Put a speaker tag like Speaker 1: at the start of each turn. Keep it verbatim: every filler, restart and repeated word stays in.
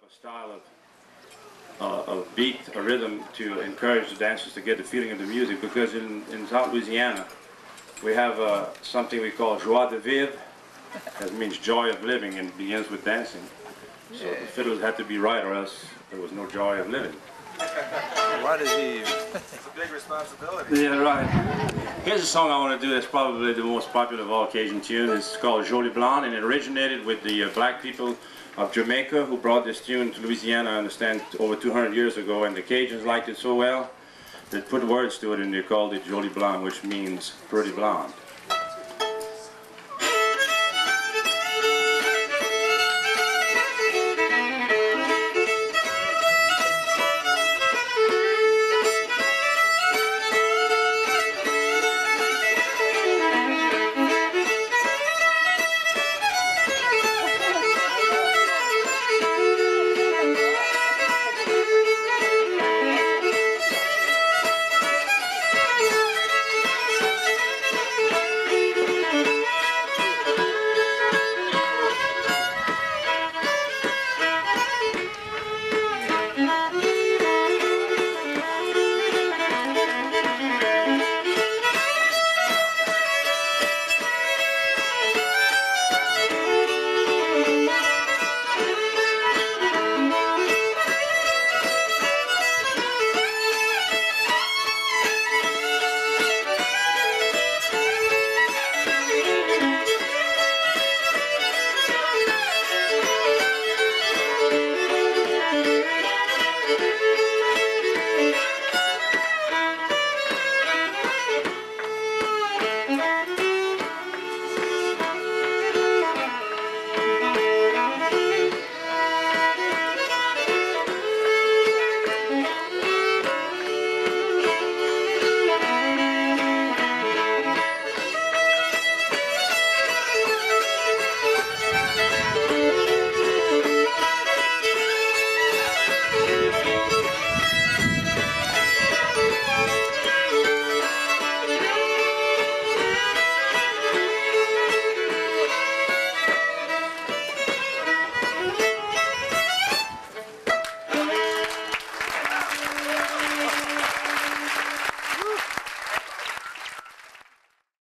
Speaker 1: a style of, uh, of beat, a rhythm to encourage the dancers to get the feeling of the music, because in, in South Louisiana we have uh, something we call joie de vivre, that means joy of living, and begins with dancing. So the fiddles had to be right, or else there was no joy of living.
Speaker 2: Why did he? It's a big responsibility.
Speaker 1: Yeah, right. Here's a song I want to do that's probably the most popular of all Cajun tunes. It's called Jole, Blon, and it originated with the uh, black people of Jamaica who brought this tune to Louisiana, I understand, over two hundred years ago, and the Cajuns liked it so well they put words to it and they called it Jole Blon, which means pretty blonde.